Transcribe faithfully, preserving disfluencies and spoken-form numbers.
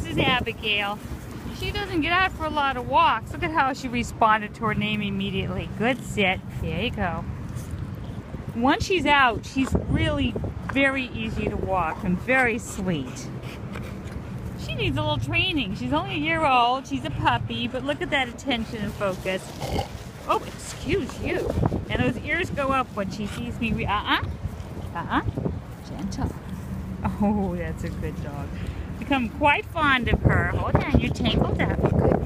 is Abigail. She doesn't get out for a lot of walks. Look at how she responded to her name immediately. Good sit. There you go. Once she's out, she's really very easy to walk and very sweet. She needs a little training. She's only a year old. She's a puppy, but look at that attention and focus. Oh, excuse you. And those ears go up when she sees me. Uh-uh. Uh-uh. Gentle. Oh, that's a good dog. Become quite fond of her. Hold on, you're tangled up. Good